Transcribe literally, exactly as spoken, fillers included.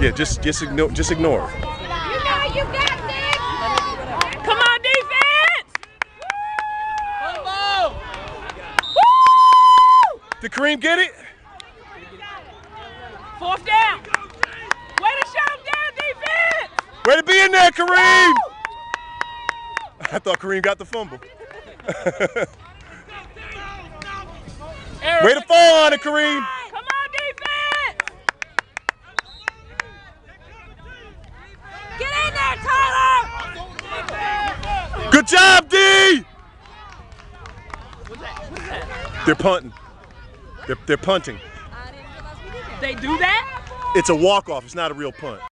Yeah, just just ignore just ignore her. You know you got this. Come on, defense! Woo! Did Kareem get it? Fourth down. Way to shut him down, defense! Way to be in there, Kareem! I thought Kareem got the fumble. Way to fall on it, Kareem! Come on, defense! Get in there, Tyler! Good job, D! They're punting. They're, they're punting. They do that? It's a walk-off. It's not a real punt.